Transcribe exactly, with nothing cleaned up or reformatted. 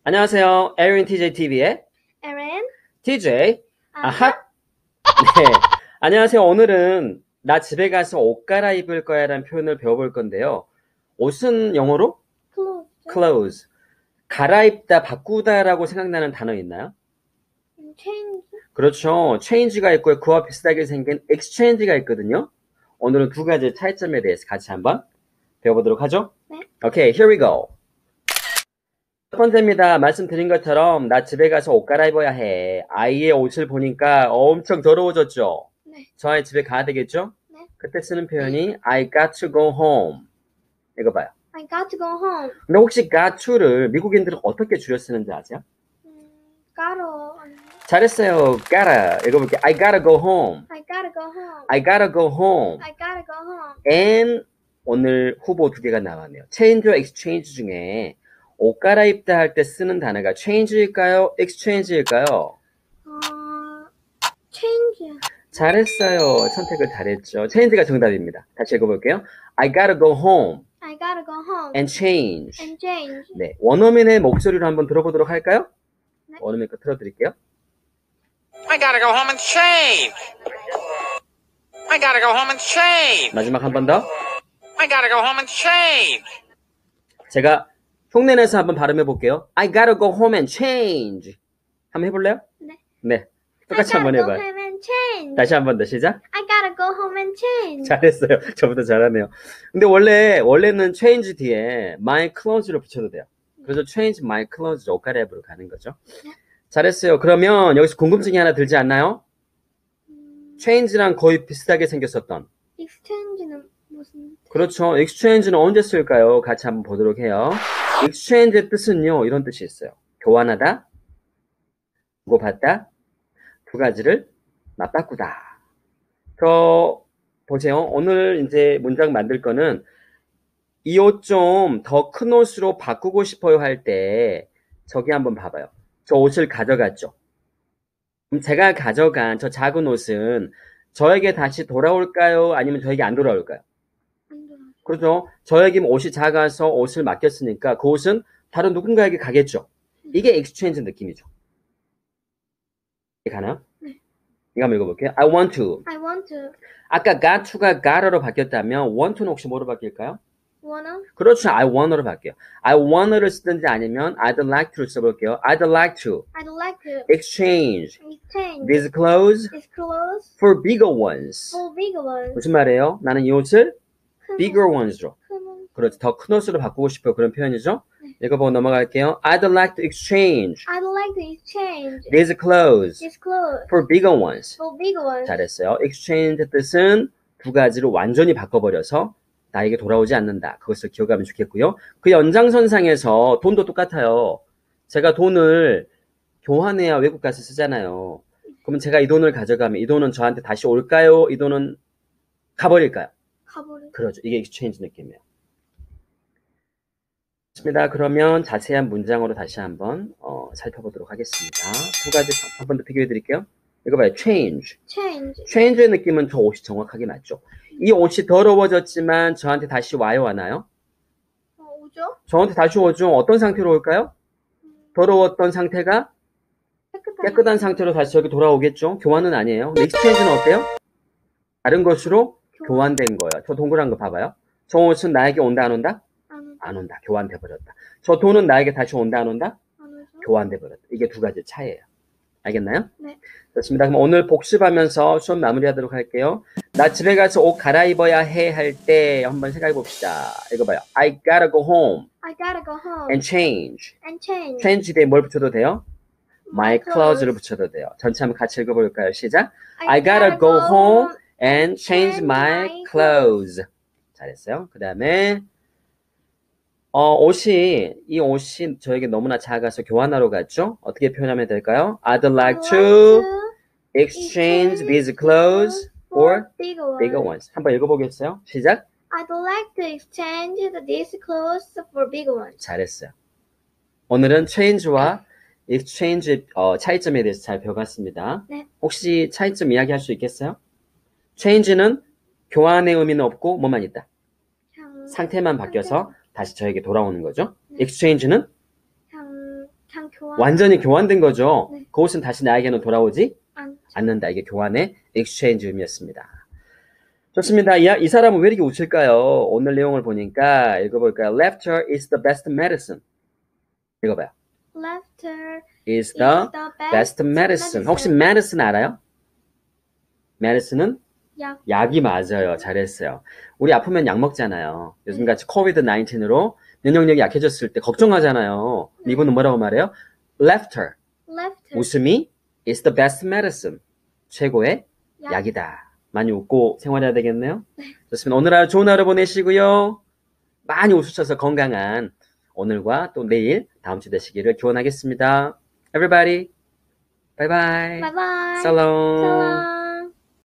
안녕하세요. 에린 티제이 티비의 에렌, 티제이 아하, 아핫. 네. 안녕하세요. 오늘은 나 집에 가서 옷 갈아입을 거야 라는 표현을 배워볼 건데요. 옷은 영어로 클로즈, clothes. 갈아입다, 바꾸다 라고 생각나는 단어 있나요? 체인지, 그렇죠. change가 있고요. 그와 비슷하게 생긴 exchange가 있거든요. 오늘은 두 가지 차이점에 대해서 같이 한번 배워보도록 하죠. 네. Okay, here we go. 첫 번째입니다. 말씀드린 것처럼 나 집에 가서 옷 갈아입어야 해. 아이의 옷을 보니까 엄청 더러워졌죠? 네. 저 아이 집에 가야 되겠죠? 네. 그때 쓰는 표현이 I got to go home. 이거 봐요. I got to go home. 근데 혹시 got to를 미국인들은 어떻게 줄여 쓰는지 아세요? 음, gotta, 잘했어요. gotta. 이거 볼게요. I gotta go home. I gotta go home. I gotta go home. I gotta go home. and 오늘 후보 두 개가 나왔네요. change와 exchange 중에 옷 갈아입다 할 때 쓰는 단어가 change일까요? exchange일까요? 어, change. 잘했어요. 선택을 잘했죠. change가 정답입니다. 다시 읽어볼게요. I gotta go home I gotta go home and change. and change. 네, 원어민의 목소리로 한번 들어보도록 할까요? 네. 원어민 거 틀어드릴게요. I gotta go home and change. I gotta go home and change. 마지막 한 번 더. I gotta go home and change. 제가 흉내내서 한번 발음해 볼게요. I gotta go home and change. 한번 해볼래요? 네. 네. 똑같이 I 한번 gotta go 해봐요. home and change. 다시 한 번 더 시작. I gotta go home and change. 잘했어요. 저보다 잘하네요. 근데 원래, 원래는 change 뒤에 my clothes를 붙여도 돼요. 그래서 change my clothes 옷 갈아입으러 가는 거죠. 네. 잘했어요. 그러면 여기서 궁금증이 하나 들지 않나요? 음, change랑 거의 비슷하게 생겼었던. exchange는 무슨? 그렇죠. exchange는 언제 쓸까요? 같이 한번 보도록 해요. exchange의 뜻은요, 이런 뜻이 있어요. 교환하다, 주고받다, 두 가지를 맞바꾸다. 저, 보세요. 오늘 이제 문장 만들 거는 이 옷 좀 더 큰 옷으로 바꾸고 싶어요 할 때, 저기 한번 봐봐요. 저 옷을 가져갔죠. 그럼 제가 가져간 저 작은 옷은 저에게 다시 돌아올까요? 아니면 저에게 안 돌아올까요? 안 돌아. 그렇죠. 저에게 옷이 작아서 옷을 맡겼으니까 그 옷은 다른 누군가에게 가겠죠. 이게 exchange 느낌이죠. 가나요? 네. 이거 한번 읽어볼게요. I want to. I want to. 아까 got to가 gotto로 바뀌었다면 want to는 혹시 뭐로 바뀔까요? Wanna. 그렇죠. I wanna로 바뀌어요. I wanna를 쓰든지 아니면 I'd like to를 써볼게요. I'd like to I'd like to exchange exchange these clothes these clothes for bigger ones. for bigger ones. 무슨 말이에요? 나는 이 옷을 큰 bigger ones로. 큰 옷. 그렇죠. 더 큰 옷으로 바꾸고 싶어요. 그런 표현이죠. 네. 읽어보고 넘어갈게요. I'd like to exchange I'd like to exchange these clothes these clothes for bigger ones. for bigger ones. 잘했어요. exchange 뜻은 두 가지로 완전히 바꿔버려서 나에게 돌아오지 않는다. 그것을 기억하면 좋겠고요. 그 연장선상에서 돈도 똑같아요. 제가 돈을 교환해야 외국 가서 쓰잖아요. 그러면 제가 이 돈을 가져가면 이 돈은 저한테 다시 올까요? 이 돈은 가버릴까요? 가버려. 그러죠. 이게 exchange 느낌이에요. 좋습니다. 그러면 자세한 문장으로 다시 한번 어, 살펴보도록 하겠습니다. 두 가지 한 번 더 비교해 드릴게요. 이거 봐요. change. change. change의 느낌은 저 옷이 정확하게 맞죠. 이 옷이 더러워졌지만 저한테 다시 와요, 와나요? 어, 오죠? 저한테 다시 오죠. 어떤 상태로 올까요? 더러웠던 상태가 깨끗한. 깨끗한 상태로 다시 저기 돌아오겠죠. 교환은 아니에요. exchange는 어때요? 다른 것으로 교환된 거예요. 저 동그란 거 봐봐요. 저 옷은 나에게 온다, 안 온다? 안 오죠? 안 온다. 교환돼 버렸다. 저 돈은 나에게 다시 온다, 안 온다? 안 오죠? 교환돼 버렸다. 이게 두 가지 차이예요. 알겠나요? 네. 좋습니다. 그럼 오늘 복습하면서 수업 마무리하도록 할게요. 나 집에 가서 옷 갈아입어야 해 할 때 한번 생각해 봅시다. 읽어봐요. I gotta go home I gotta go home and change. and change change 뒤에 뭘 붙여도 돼요? My my clothes를 clothes. 붙여도 돼요. 전체 한번 같이 읽어볼까요? 시작. I gotta go home and change my clothes. 잘했어요. 그 다음에 어, 옷이 이 옷이 저에게 너무나 작아서 교환하러 갔죠? 어떻게 표현하면 될까요? I'd like to exchange these clothes for bigger ones. bigger ones. 한번 읽어보겠어요? 시작. I'd like to exchange these clothes for bigger ones. 잘했어요. 오늘은 change와 exchange 어, 차이점에 대해서 잘 배워봤습니다. 네. 혹시 차이점 이야기할 수 있겠어요? change는 교환의 의미는 없고 뭐만 있다? 참, 상태만 바뀌어서 다시 저에게 돌아오는 거죠. 네. exchange는 참, 그냥 교환. 완전히 교환된 거죠. 네. 그것은 다시 나에게는 돌아오지 안, 않는다. 이게 교환의 exchange 의미였습니다. 좋습니다. 이, 이 사람은 왜 이렇게 웃을까요? 오늘 내용을 보니까 읽어볼까요? Laughter is the best medicine. 읽어봐요. Laughter is is the the best medicine. 혹시 medicine 알아요? medicine은 약. 약이 맞아요. 잘했어요. 우리 아프면 약 먹잖아요. 요즘같이 코비드 나인틴으로 면역력이 약해졌을 때 걱정하잖아요. 네. 이분은 뭐라고 말해요? Laughter, Laughter. 웃음이 is the best medicine. 최고의 약. 약이다. 많이 웃고 생활해야 되겠네요. 좋습니다. 오늘 하루 좋은 하루 보내시고요. 많이 웃으셔서 건강한 오늘과 또 내일 다음 주 되시기를 기원하겠습니다. Everybody, bye bye. Bye bye. Salam. Salam.